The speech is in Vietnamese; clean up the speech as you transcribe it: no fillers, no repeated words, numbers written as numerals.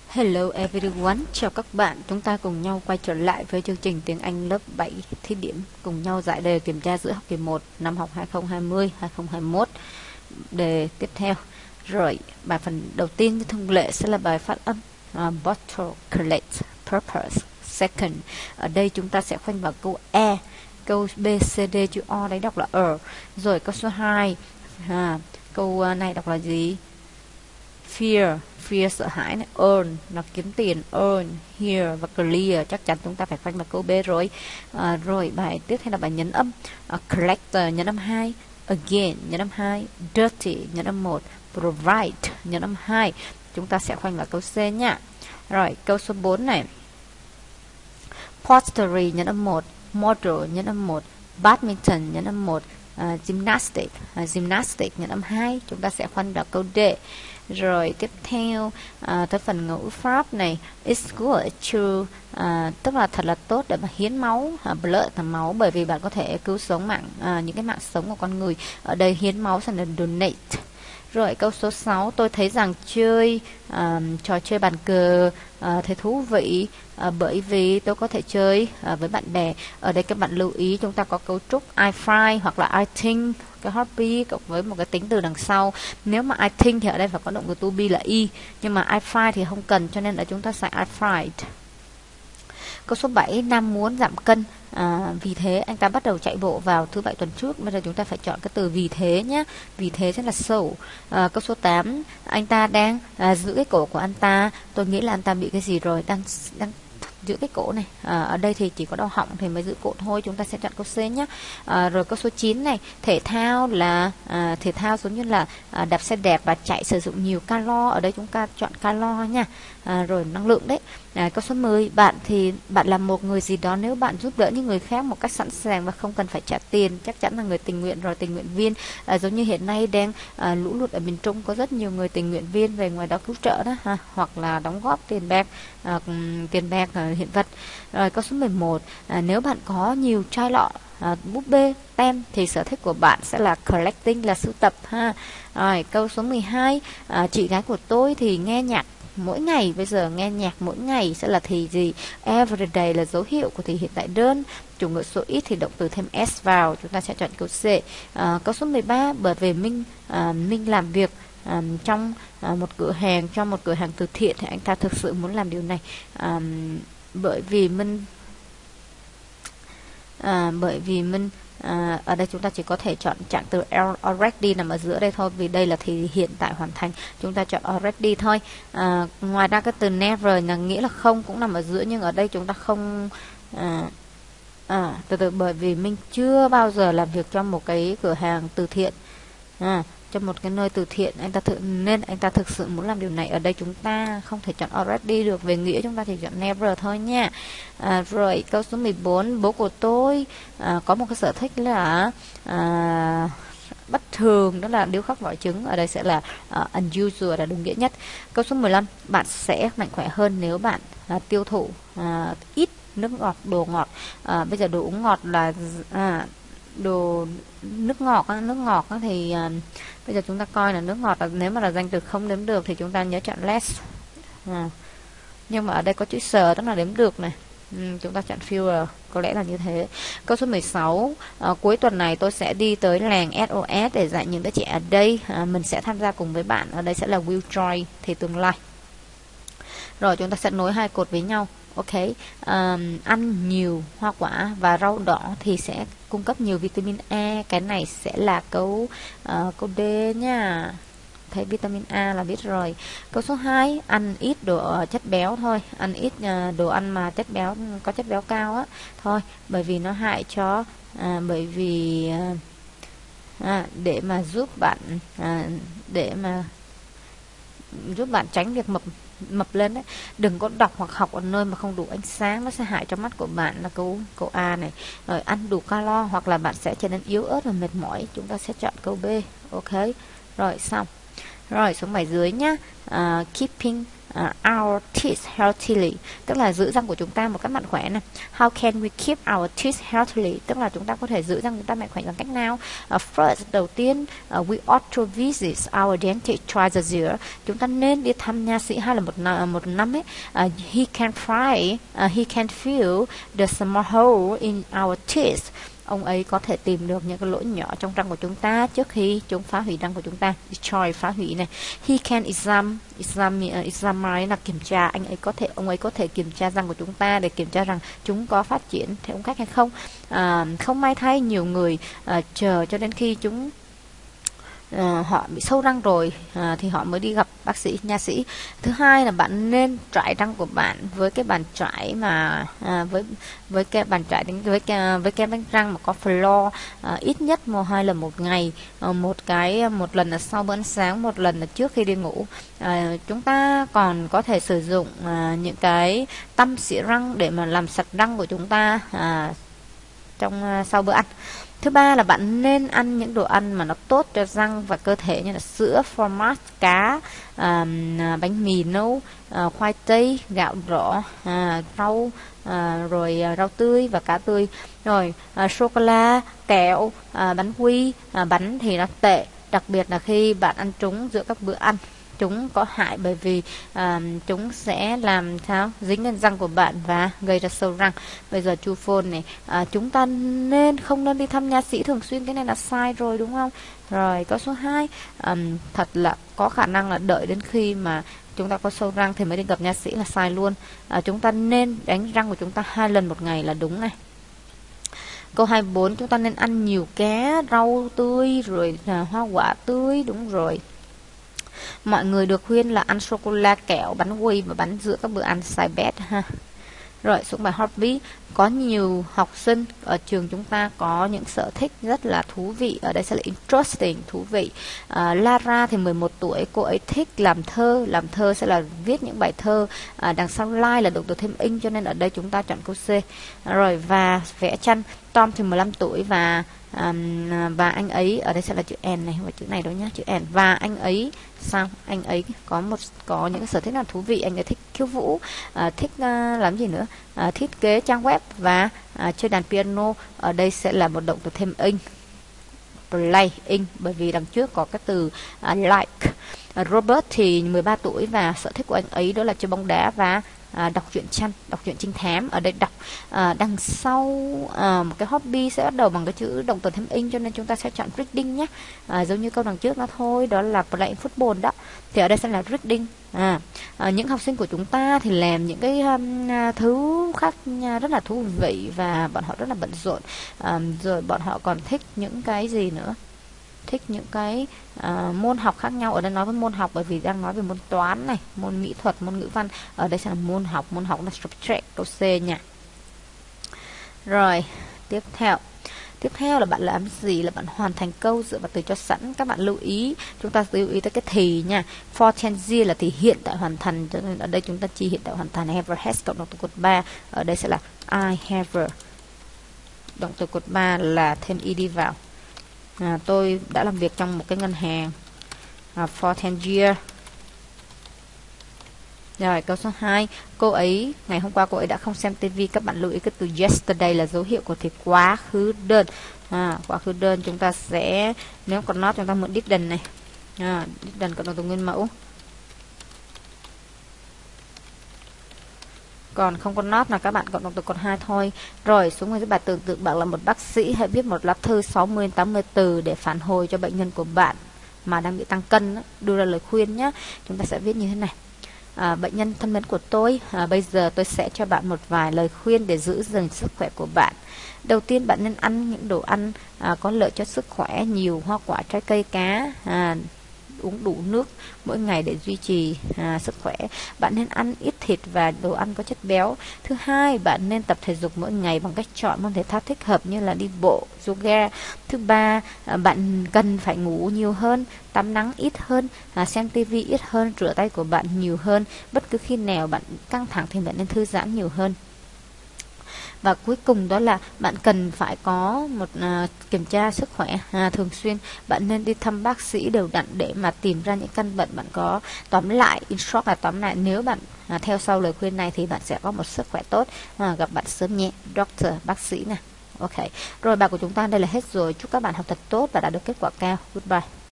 Hello everyone, chào các bạn. Chúng ta cùng nhau quay trở lại với chương trình tiếng Anh lớp 7 thí điểm, cùng nhau giải đề kiểm tra giữa học kỳ 1 năm học 2020-2021. Đề tiếp theo. Rồi, bài phần đầu tiên như thông lệ sẽ là bài phát âm bottle, collect, purpose. Second, ở đây chúng ta sẽ khoanh vào câu E. Câu B, C, D, chữ O đấy đọc là Rồi câu số 2, câu này đọc là gì? Fear sợ hãi này. Earn là kiếm tiền, earn. Here và clear chắc chắn chúng ta phải khoanh vào câu B rồi. Rồi bài tiếp theo là bài nhấn âm. Collector nhấn âm 2, again nhấn âm 2, dirty nhấn âm 1, provide nhấn âm 2. Chúng ta sẽ khoanh vào câu C nhá. Rồi câu số 4 này. Pottery nhấn âm 1, model nhấn âm 1, badminton nhấn âm 1, gymnastic nhấn âm 2. Chúng ta sẽ khoanh vào câu D. Rồi tiếp theo tới phần ngữ pháp này. It's good to tức là thật là tốt để mà hiến máu. Blood là máu, bởi vì bạn có thể cứu sống những cái mạng sống của con người. Ở đây hiến máu sẽ là donate. Rồi câu số 6, tôi thấy rằng chơi trò chơi bàn cờ thấy thú vị bởi vì tôi có thể chơi với bạn bè. Ở đây các bạn lưu ý chúng ta có cấu trúc I find hoặc là I think, cái happy cộng với một cái tính từ đằng sau. Nếu mà I think thì ở đây phải có động từ to be là y, nhưng mà I find thì không cần, cho nên là chúng ta xài I find. Câu số 7, Nam muốn giảm cân. Vì thế anh ta bắt đầu chạy bộ vào thứ Bảy tuần trước. Bây giờ chúng ta phải chọn cái từ vì thế nhé. Vì thế sẽ là so. Câu số 8, anh ta đang giữ cái cổ của anh ta. Tôi nghĩ là anh ta bị cái gì rồi, đang giữ cái cổ này. Ở đây thì chỉ có đau họng thì mới giữ cổ thôi. Chúng ta sẽ chọn câu C nhé. Rồi câu số 9 này, thể thao là thể thao giống như là đạp xe đẹp và chạy sử dụng nhiều calo. Ở đây chúng ta chọn calo nha. Rồi năng lượng đấy. Câu số 10, bạn là một người gì đó nếu bạn giúp đỡ những người khác một cách sẵn sàng và không cần phải trả tiền, chắc chắn là người tình nguyện rồi, tình nguyện viên. Giống như hiện nay đang lũ lụt ở miền Trung, có rất nhiều người tình nguyện viên về ngoài đó cứu trợ đó ha, hoặc là đóng góp tiền bạc hiện vật. Rồi câu số 11, nếu bạn có nhiều chai lọ búp bê, tem thì sở thích của bạn sẽ là collecting, là sưu tập ha. Rồi câu số 12, chị gái của tôi thì nghe nhạc mỗi ngày. Bây giờ nghe nhạc mỗi ngày sẽ là thì gì? Everyday là dấu hiệu của thì hiện tại đơn. Chủ ngữ số ít thì động từ thêm s vào. Chúng ta sẽ chọn câu C. Câu số 13, bởi vì Minh làm việc trong một cửa hàng từ thiện thì anh ta thực sự muốn làm điều này. Bởi vì Minh ở đây chúng ta chỉ có thể chọn trạng từ already nằm ở giữa đây thôi, vì đây là thì hiện tại hoàn thành. Chúng ta chọn already thôi. Ngoài ra cái từ never là nghĩa là không cũng nằm ở giữa, nhưng ở đây chúng ta không bởi vì Minh chưa bao giờ làm việc trong một cái cửa hàng từ thiện, trong một cái nơi từ thiện, nên anh ta thực sự muốn làm điều này. Ở đây chúng ta không thể chọn already được, về nghĩa chúng ta chỉ chọn never thôi nha. Rồi câu số 14, bố của tôi có một cái sở thích là bất thường, đó là điêu khắc vỏ trứng. Ở đây sẽ là unusual là đúng nghĩa nhất. Câu số 15, bạn sẽ mạnh khỏe hơn nếu bạn tiêu thụ ít nước ngọt, đồ ngọt. Bây giờ đồ uống ngọt là đồ nước ngọt thì bây giờ chúng ta coi là nước ngọt là nếu mà là danh từ không đếm được thì chúng ta nhớ chọn less. Nhưng mà ở đây có chữ sờ tức là đếm được này. Chúng ta chọn fewer, có lẽ là như thế. Câu số 16, cuối tuần này tôi sẽ đi tới làng SOS để dạy những đứa trẻ ở đây. Mình sẽ tham gia cùng với bạn. Ở đây sẽ là will join thì tương lai. Rồi chúng ta sẽ nối hai cột với nhau. Ok, ăn nhiều hoa quả và rau đỏ thì sẽ cung cấp nhiều vitamin A. Cái này sẽ là câu D nha. Thấy vitamin A là biết rồi. Câu số 2, ăn ít đồ chất béo thôi. Ăn ít đồ ăn mà có chất béo cao á thôi, bởi vì nó hại cho để mà giúp bạn tránh việc mập lên đấy. Đừng có đọc hoặc học ở nơi mà không đủ ánh sáng, nó sẽ hại cho mắt của bạn, là câu A này. Rồi ăn đủ calo hoặc là bạn sẽ trở nên yếu ớt và mệt mỏi. Chúng ta sẽ chọn câu B. Ok, rồi xong. Rồi xuống bài dưới nhá. Keeping our teeth healthily, tức là giữ răng của chúng ta một cách mạnh khỏe này. How can we keep our teeth healthily, tức là chúng ta có thể giữ răng chúng ta mạnh khỏe bằng cách nào? First, đầu tiên, we ought to visit our dentist twice a year. Chúng ta nên đi thăm nha sĩ 2 lần một năm ấy. He can feel the small hole in our teeth. Ông ấy có thể tìm được những cái lỗ nhỏ trong răng của chúng ta trước khi chúng phá hủy răng của chúng ta. Destroy, phá hủy này. He can examine là kiểm tra. Ông ấy có thể kiểm tra răng của chúng ta để kiểm tra rằng chúng có phát triển theo cách hay không. Không may thay, nhiều người chờ cho đến khi chúng họ bị sâu răng rồi thì họ mới đi gặp bác sĩ, nha sĩ. Thứ hai là bạn nên trải răng của bạn với cái bàn trải mà với cái bàn trải với kem đánh răng mà có floor, ít nhất 2 lần một ngày, một lần là sau bữa ăn sáng, một lần là trước khi đi ngủ. Chúng ta còn có thể sử dụng những cái tăm xỉa răng để mà làm sạch răng của chúng ta sau bữa ăn. Thứ ba là bạn nên ăn những đồ ăn mà nó tốt cho răng và cơ thể, như là sữa, phô mát, cá, bánh mì nâu, khoai tây, gạo đỏ, rau, rồi rau tươi và cá tươi, rồi sô cô la, kẹo, bánh quy. Bánh thì nó tệ, đặc biệt là khi bạn ăn chúng giữa các bữa ăn. Chúng có hại bởi vì chúng sẽ làm dính lên răng của bạn và gây ra sâu răng. Bây giờ chu phone này, chúng ta không nên đi thăm nha sĩ thường xuyên, cái này là sai rồi đúng không? Rồi có số 2, thật là có khả năng là đợi đến khi mà chúng ta có sâu răng thì mới đi gặp nha sĩ là sai luôn. Chúng ta nên đánh răng của chúng ta 2 lần một ngày là đúng này. Câu 24, chúng ta nên ăn nhiều cá, rau tươi, rồi hoa quả tươi, đúng rồi. Mọi người được khuyên là ăn sô cô la, kẹo, bánh quy và bánh giữa các bữa ăn, sai bét ha. Rồi xuống bài hobby, có nhiều học sinh ở trường chúng ta có những sở thích rất là thú vị. Ở đây sẽ là interesting, thú vị. Lara thì 11 tuổi, cô ấy thích làm thơ sẽ là viết những bài thơ. Đằng sau like là động từ thêm in, cho nên ở đây chúng ta chọn câu C. Rồi và vẽ tranh. Tom thì 15 tuổi và anh ấy, ở đây sẽ là chữ N này, và chữ này đâu nhá, chữ N. Và anh ấy anh ấy có những sở thích là thú vị. Anh ấy thích khiêu vũ, thích làm gì nữa, thiết kế trang web và chơi đàn piano. Ở đây sẽ là một động từ thêm in, bởi vì đằng trước có cái từ like. Robert thì 13 tuổi và sở thích của anh ấy đó là chơi bóng đá và đọc truyện trinh thám. Ở đây đọc đằng sau một cái hobby sẽ bắt đầu bằng cái chữ động từ thêm in, cho nên chúng ta sẽ chọn reading nhé. Giống như câu đằng trước nó thôi, đó là playing football đó, thì ở đây sẽ là reading. Những học sinh của chúng ta thì làm những cái thứ khác rất là thú vị và bọn họ rất là bận rộn. Rồi bọn họ còn thích những cái gì nữa, thích những cái môn học khác nhau. Ở đây nói với môn học bởi vì đang nói về môn toán này, môn mỹ thuật, môn ngữ văn. Ở đây sẽ là môn học là subject, câu C nha. Rồi tiếp theo là bạn làm gì, là bạn hoàn thành câu dựa vào từ cho sẵn. Các bạn lưu ý, chúng ta lưu ý tới cái thì nha. For 10 years là thì hiện tại hoàn thành, cho nên ở đây chúng ta chỉ hiện tại hoàn thành. Have has cộng động từ cột 3. Ở đây sẽ là I have, động từ cột 3 là thêm ed vào. Tôi đã làm việc trong một cái ngân hàng for 10 years. Rồi câu số 2, ngày hôm qua cô ấy đã không xem tivi. Các bạn lưu ý cái từ yesterday là dấu hiệu của thì quá khứ đơn. Quá khứ đơn chúng ta sẽ, nếu còn not chúng ta mượn didn't này. Didn't cộng động từ nguyên mẫu. Còn không có not là các bạn cộng động từ cột 2 thôi. Rồi xuống với bài tưởng tượng bạn là một bác sĩ, hãy viết một lá thư 60-80 từ để phản hồi cho bệnh nhân của bạn mà đang bị tăng cân, đưa ra lời khuyên nhé. Chúng ta sẽ viết như thế này. Bệnh nhân thân mến của tôi, bây giờ tôi sẽ cho bạn một vài lời khuyên để giữ gìn sức khỏe của bạn. Đầu tiên, bạn nên ăn những đồ ăn có lợi cho sức khỏe, nhiều hoa quả, trái cây, cá, uống đủ nước mỗi ngày để duy trì sức khỏe. Bạn nên ăn ít thịt và đồ ăn có chất béo. Thứ hai, bạn nên tập thể dục mỗi ngày bằng cách chọn môn thể thao thích hợp như là đi bộ, yoga. Thứ ba, bạn cần phải ngủ nhiều hơn, tắm nắng ít hơn, xem tivi ít hơn, rửa tay của bạn nhiều hơn. Bất cứ khi nào bạn căng thẳng thì bạn nên thư giãn nhiều hơn. Và cuối cùng đó là bạn cần phải có một kiểm tra sức khỏe thường xuyên. Bạn nên đi thăm bác sĩ đều đặn để mà tìm ra những căn bệnh bạn có. Tóm lại, in short là tóm lại, nếu bạn theo sau lời khuyên này thì bạn sẽ có một sức khỏe tốt. Gặp bạn sớm nhé, doctor, bác sĩ nè. Ok, rồi bài của chúng ta đây là hết rồi. Chúc các bạn học thật tốt và đạt được kết quả cao. Goodbye.